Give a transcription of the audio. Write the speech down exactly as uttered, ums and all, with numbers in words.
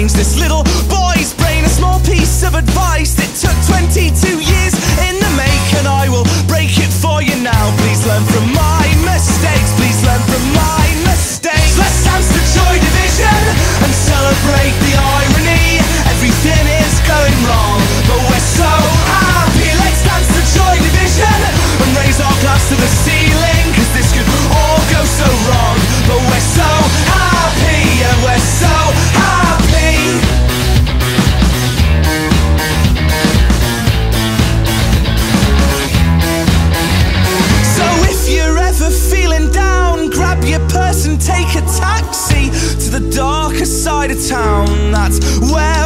change this little boy's brain. A small piece of advice that took twenty-two years in the make, and I will break it for you now. Please learn from my mistakes, please learn from my mistakes. Let's dance to Joy Division and celebrate the irony. Everything is going wrong, but we're so happy. Let's dance to Joy Division and raise our glass to the ceiling, cause this could all go so wrong, but we're so happy, yeah, we're so happy. So if you're ever feeling down, grab your purse and take a taxi to the darker side of town. That's where